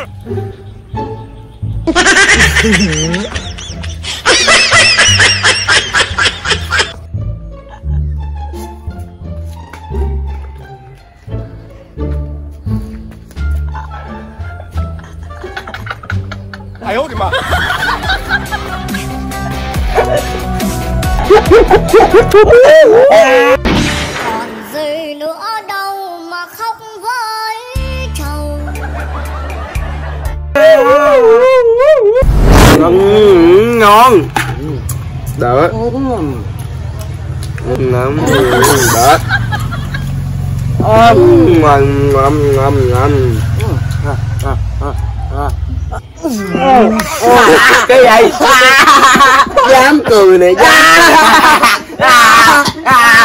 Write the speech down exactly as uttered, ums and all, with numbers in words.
哎呦我的妈！ còn gì nữa đâu mà khóc với trầu. Ngon, ngon. Đỡ. Ngon, đỡ. Ngon, ngon, ngon, ngon. Cái gì? Dám cười nè, dám.